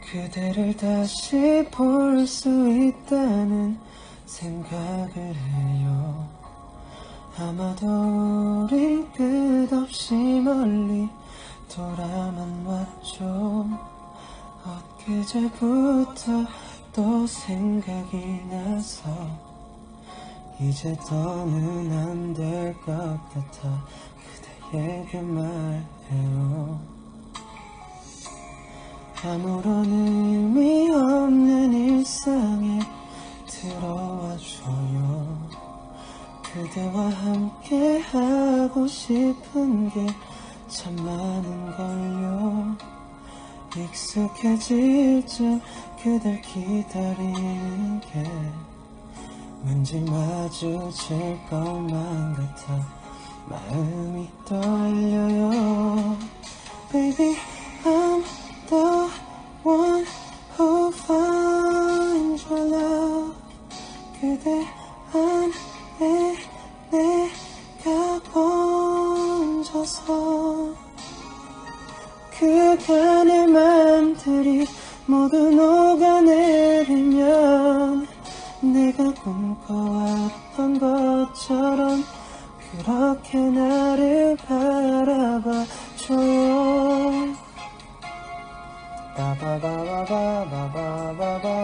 그대를 다시 볼 수 있다는 생각을 해요. 아마도 우린 끝없이 멀리 돌아만 왔죠. 엊그제부터 또 생각이 나서 이제 더는 안 될 것 같아 그대에게 말해요. 아무런 의미 없는 일상에 들어와줘요. 그대와 함께 하고 싶은 게 참 많은걸요. 익숙해질 쯤 그댈 기다리는 게 왠지 마주칠 것만 같아 마음이 떨려요. Baby, I'm the one who finds your love. 그대 안에 내가 번져서 그간의 맘들이 모두 녹아내리면 내가 꿈꿔왔던 것처럼 그렇게 나를 바라봐줘요. 바바바바바바바바바